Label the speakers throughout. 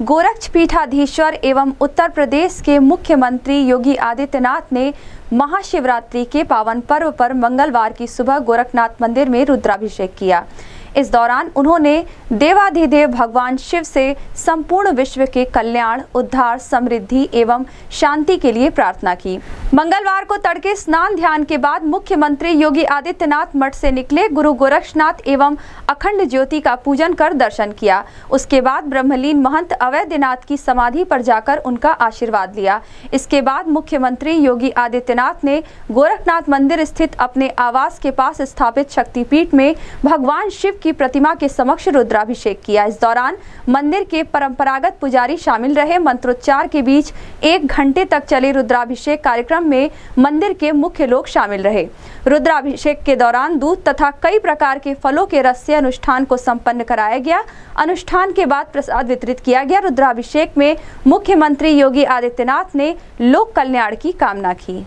Speaker 1: गोरक्षपीठाधीश्वर एवं उत्तर प्रदेश के मुख्यमंत्री योगी आदित्यनाथ ने महाशिवरात्रि के पावन पर्व पर मंगलवार की सुबह गोरखनाथ मंदिर में रुद्राभिषेक किया। इस दौरान उन्होंने देवाधिदेव भगवान शिव से संपूर्ण विश्व के कल्याण, उद्धार, समृद्धि एवं शांति के लिए प्रार्थना की। मंगलवार को तड़के स्नान ध्यान के बाद मुख्यमंत्री योगी आदित्यनाथ मठ से निकले, गुरु गोरक्षनाथ एवं अखंड ज्योति का पूजन कर दर्शन किया। उसके बाद ब्रह्मलीन महंत अवैधनाथ की समाधि पर जाकर उनका आशीर्वाद लिया। इसके बाद मुख्यमंत्री योगी आदित्यनाथ ने गोरखनाथ मंदिर स्थित अपने आवास के पास स्थापित शक्तिपीठ में भगवान शिव की प्रतिमा के समक्ष रुद्राभिषेक किया। इस दौरान मंदिर के परंपरागत पुजारी शामिल रहे। मंत्रोच्चार के बीच 1 घंटे तक चले रुद्राभिषेक कार्यक्रम में मंदिर के मुख्य लोग शामिल रहे। रुद्राभिषेक के दौरान दूध तथा कई प्रकार के फलों के रस से अनुष्ठान को संपन्न कराया गया। अनुष्ठान के बाद प्रसाद वितरित किया गया। रुद्राभिषेक में मुख्यमंत्री योगी आदित्यनाथ ने लोक कल्याण की कामना की।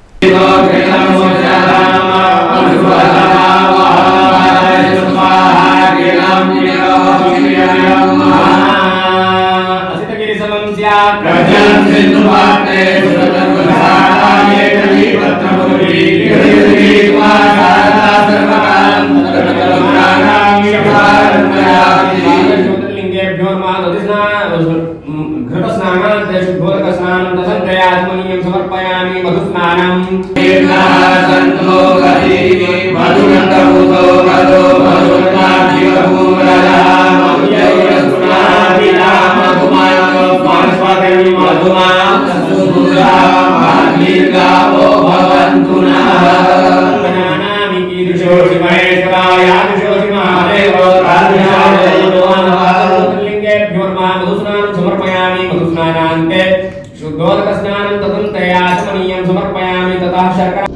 Speaker 2: समर्पयामि मधुस्नानं शुद्धोदक स्नानं तदन्तया समनीयं समर्पयामि ततः शर्करा